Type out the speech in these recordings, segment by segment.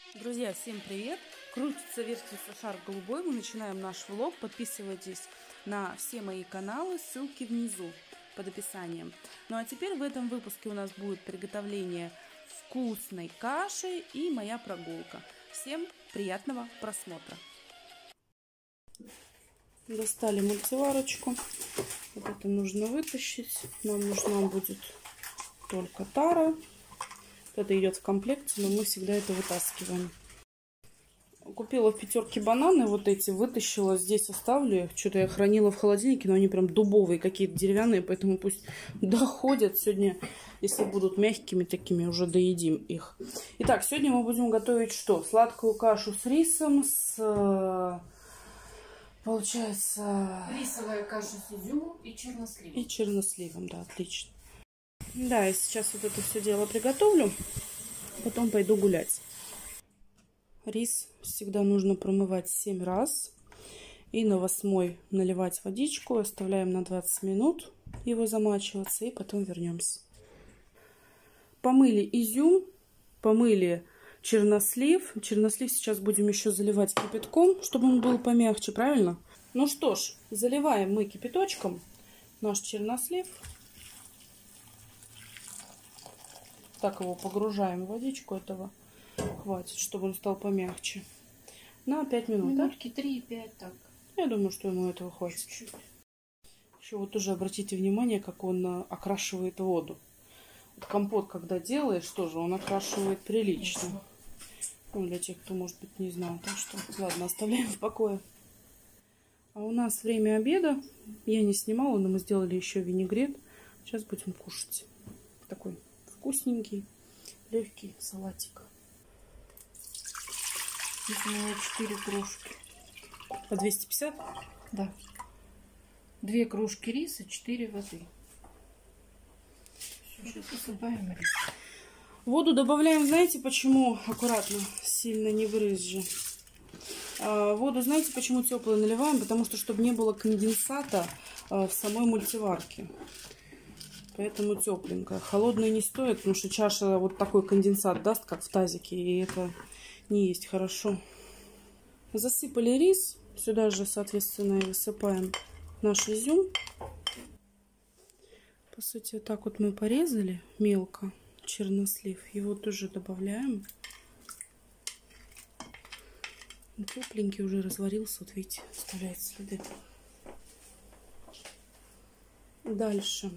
Друзья, всем привет! Крутится вертится шар голубой. Мы начинаем наш влог. Подписывайтесь на все мои каналы. Ссылки внизу под описанием. Ну а теперь в этом выпуске у нас будет приготовление вкусной каши и моя прогулка. Всем приятного просмотра! Достали мультиварочку. Вот это нужно вытащить. Нам нужна будет только тара. Это идет в комплекте, но мы всегда это вытаскиваем. Купила в пятерке бананы вот эти, вытащила, здесь оставлю их. Что-то я хранила в холодильнике, но они прям дубовые, какие-то деревянные, поэтому пусть доходят. Сегодня, если будут мягкими такими, уже доедим их. Итак, сегодня мы будем готовить что? Сладкую кашу с рисом, получается... Рисовая каша с изюмом и черносливом. И черносливом, да, отлично. Да, я сейчас вот это все дело приготовлю, потом пойду гулять. Рис всегда нужно промывать 7 раз. И на 8-й наливать водичку. Оставляем на 20 минут его замачиваться. И потом вернемся. Помыли изюм. Помыли чернослив. Чернослив сейчас будем еще заливать кипятком, чтобы он был помягче, правильно? Ну что ж, заливаем мы кипяточком наш чернослив. Так его погружаем в водичку этого. Хватит, чтобы он стал помягче. На 5 минут, минутки 3-5 так. Я думаю, что ему этого хватит. Чуть-чуть. Еще вот тоже обратите внимание, как он окрашивает воду. Вот компот, когда делаешь, тоже он окрашивает прилично. Ну, для тех, кто, может быть, не знал. Так что, ладно, оставляем в покое. А у нас время обеда. Я не снимала, но мы сделали еще винегрет. Сейчас будем кушать. Такой вкусненький, легкий салатик. Здесь у меня 4 кружки. По 250? Да. 2 кружки риса, 4 воды. Сейчас посыпаем рис. Воду добавляем, знаете, почему? Аккуратно, сильно не брызжи. Воду, знаете, почему теплую наливаем? Потому что, чтобы не было конденсата в самой мультиварке. Поэтому тепленькая. Холодная не стоит, потому что чаша вот такой конденсат даст, как в тазике. И это не есть хорошо. Засыпали рис. Сюда же, соответственно, и высыпаем наш изюм. По сути, вот так вот мы порезали мелко чернослив. Его тоже добавляем. Он тепленький уже разварился. Вот видите, оставляет следы. Дальше.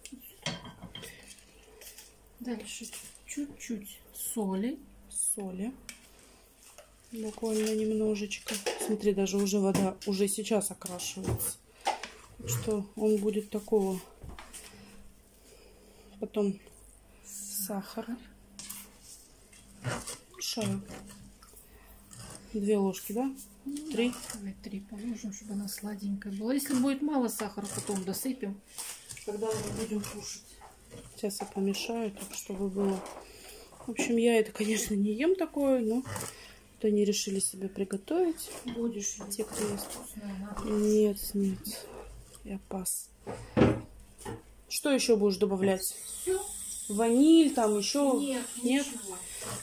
Дальше чуть-чуть соли. Буквально немножечко. Смотри, даже уже вода уже сейчас окрашивается. Так что он будет такого. Потом сахара. Мешаю. 2 ложки, да? 3. Давай 3 положим, чтобы она сладенькая была. Если будет мало сахара, потом досыпем, когда мы будем кушать. Сейчас я помешаю, так чтобы было. В общем, я это, конечно, не ем такое, но то они решили себе приготовить. Будешь те, кто ест. Нет. Нет, я пас. Что еще будешь добавлять? Все. Ваниль, там еще? Нет. Ничего.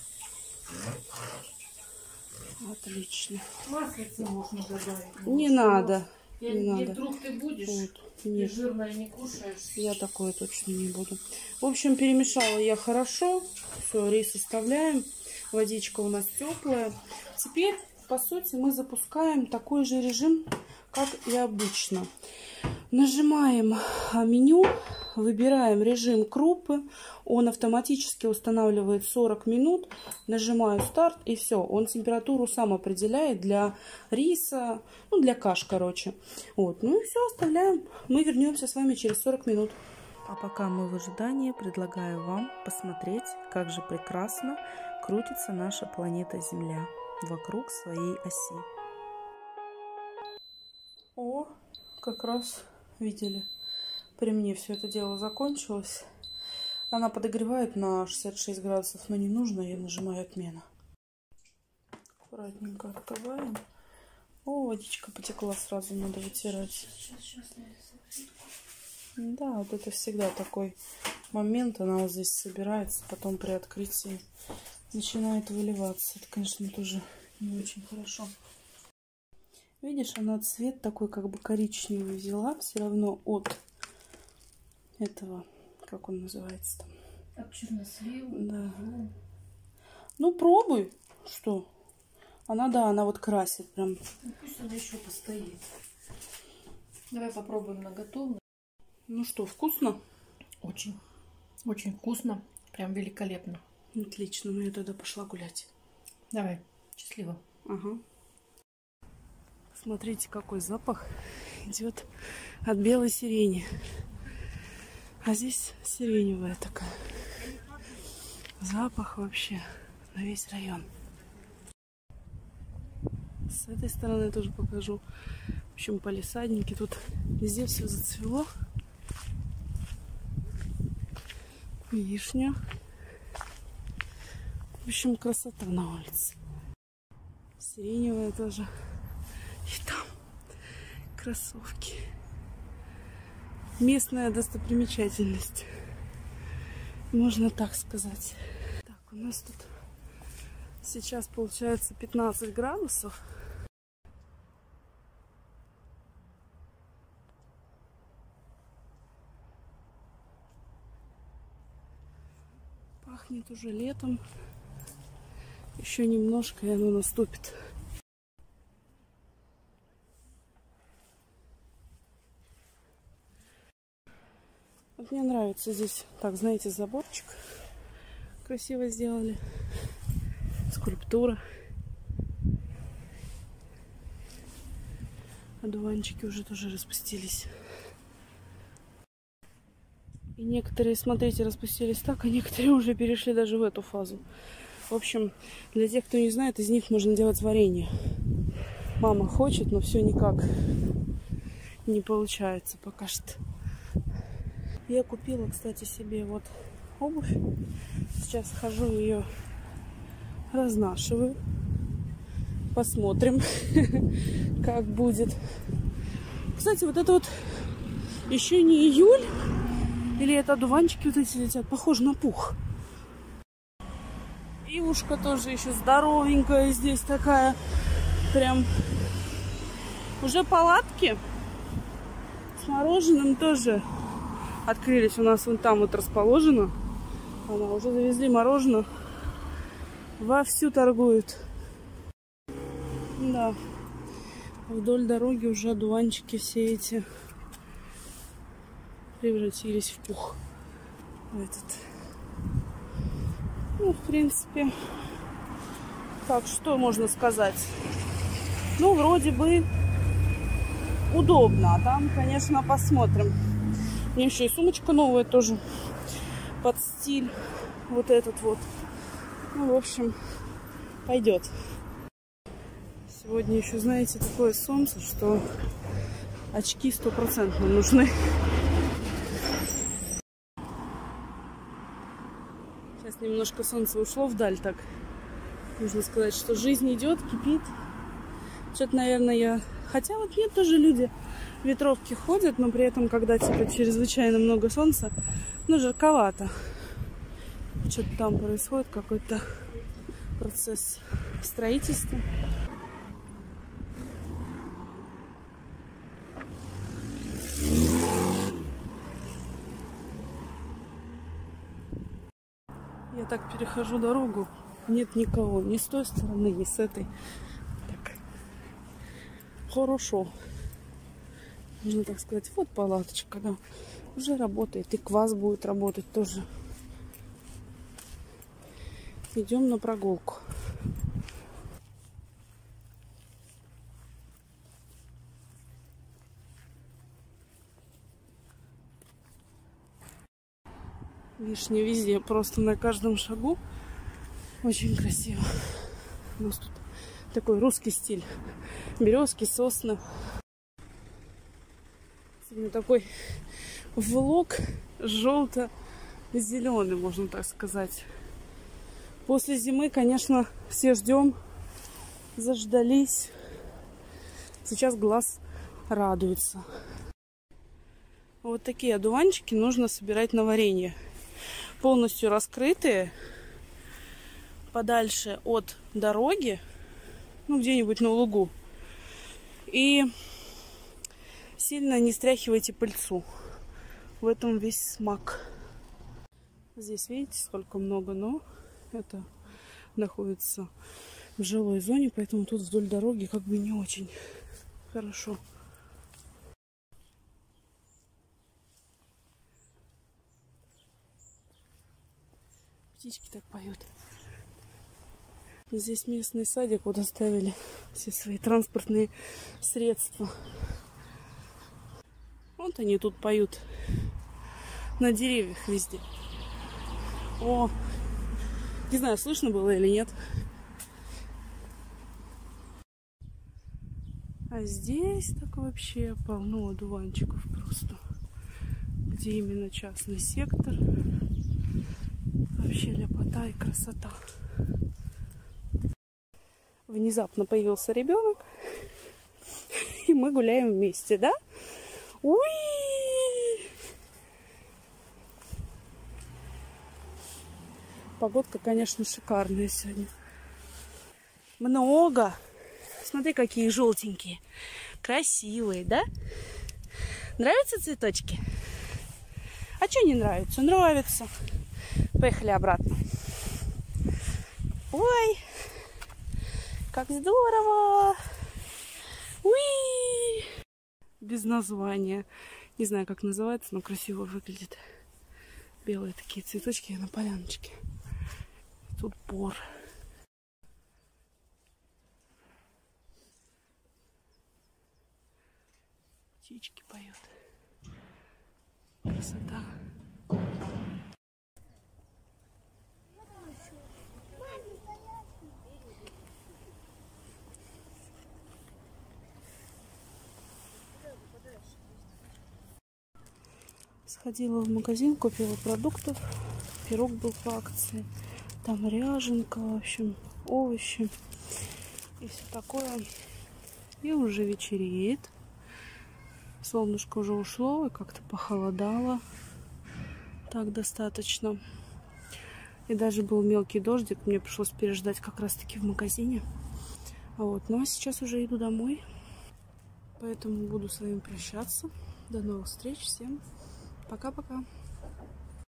Отлично. Маслица можно добавить. Не надо. Если вдруг ты будешь, Вот. ты Нет. жирное не кушаешь. Я такое точно не буду. В общем, перемешала я хорошо. Все, рис оставляем. Водичка у нас теплая. Теперь, по сути, мы запускаем такой же режим, как и обычно. Нажимаем меню, выбираем режим крупы. Он автоматически устанавливает 40 минут. Нажимаю старт и все. Он температуру сам определяет для риса, ну для каш, короче. Вот. Ну и все, оставляем. Мы вернемся с вами через 40 минут. А пока мы в ожидании, предлагаю вам посмотреть, как же прекрасно крутится наша планета Земля вокруг своей оси. О, как раз видели, при мне все это дело закончилось. Она подогревает на 66 градусов, но не нужно, я нажимаю отмена. Аккуратненько открываем. О, водичка потекла, сразу надо вытирать. Да, вот это всегда такой момент, она вот здесь собирается, потом при открытии начинает выливаться. Это, конечно, тоже не очень хорошо. Видишь, она цвет такой как бы коричневый взяла. Все равно от этого, как он называется там? От чернослива. Да. Ну, пробуй. Что? Она, да, она вот красит прям. Ну, пусть она еще постоит. Давай попробуем на готовность. Ну что, вкусно? Очень. Очень вкусно. Прям великолепно. Отлично, ну я тогда пошла гулять. Давай. Счастливо. Ага. Смотрите, какой запах идет от белой сирени. А здесь сиреневая такая. Запах вообще на весь район. С этой стороны тоже покажу. В общем, палисадники. Тут везде все зацвело. Вишня. В общем, красота на улице. Сиреневая тоже. И там кроссовки. Местная достопримечательность. Можно так сказать. Так, у нас тут сейчас получается 15 градусов. Пахнет уже летом. Еще немножко, и оно наступит. Вот мне нравится здесь, так, знаете, заборчик красиво сделали. Скульптура. Одуванчики уже тоже распустились. И некоторые, смотрите, распустились так, а некоторые уже перешли даже в эту фазу. В общем, для тех, кто не знает, из них можно делать варенье. Мама хочет, но все никак не получается пока что. Я купила, кстати, себе вот обувь. Сейчас хожу, ее разнашиваю. Посмотрим, как будет. Кстати, вот это вот еще не июль. Или это одуванчики вот эти летят. Похоже на пух. И ушко тоже еще здоровенькая здесь такая. Прям уже палатки с мороженым тоже открылись. У нас вон там вот расположено. Она уже завезли мороженое. Вовсю торгуют. Да. Вдоль дороги уже одуванчики все эти превратились в пух. Этот. Ну, в принципе, так, что можно сказать? Ну, вроде бы удобно. А там, конечно, посмотрим. Мне еще и сумочка новая тоже под стиль. Вот этот вот. Ну, в общем, пойдет. Сегодня еще, знаете, такое солнце, что очки 100% нужны. Сейчас немножко солнце ушло вдаль, так можно сказать, что жизнь идет, кипит. Что-то, наверное, я... Хотя вот нет, тоже люди в ветровке ходят, но при этом, когда типа чрезвычайно много солнца, ну, жарковато. Что-то там происходит, какой-то процесс строительства. Я так перехожу дорогу, нет никого, ни с той стороны, ни с этой. Так, хорошо. Можно так сказать, вот палаточка, да, уже работает. И квас будет работать тоже. Идем на прогулку. Вишня везде, просто на каждом шагу. Очень красиво. У нас тут такой русский стиль. Березки, сосны. Сегодня такой влог желто-зеленый, можно так сказать. После зимы, конечно, все ждем, заждались. Сейчас глаз радуется. Вот такие одуванчики нужно собирать на варенье. Полностью раскрытые. подальше от дороги, ну, где-нибудь на лугу. И сильно не стряхивайте пыльцу. В этом весь смак. Здесь видите, сколько много, но это находится в жилой зоне, поэтому тут вдоль дороги как бы не очень хорошо. Птички так поют. Здесь местный садик, вот оставили все свои транспортные средства. Вот они тут поют на деревьях везде. О, не знаю, слышно было или нет. А здесь так вообще полно одуванчиков просто. Где именно частный сектор. Вообще ляпота и красота. Внезапно появился ребенок. И мы гуляем вместе, да? Уи! Погодка, конечно, шикарная сегодня. Много. Смотри, какие желтенькие. Красивые, да? Нравятся цветочки? А что не нравится? Нравится. Поехали обратно. Ой, как здорово! Уи! Без названия. Не знаю, как называется, но красиво выглядит. Белые такие цветочки на поляночке. Тут бор. Птички поют. Красота. Сходила в магазин, купила продуктов. Пирог был по акции. Там ряженка, в общем, овощи и все такое. И уже вечереет. Солнышко уже ушло и как-то похолодало. Так достаточно. И даже был мелкий дождик. Мне пришлось переждать как раз-таки в магазине. Вот. Ну а сейчас уже иду домой. Поэтому буду с вами прощаться. До новых встреч. Всем пока-пока.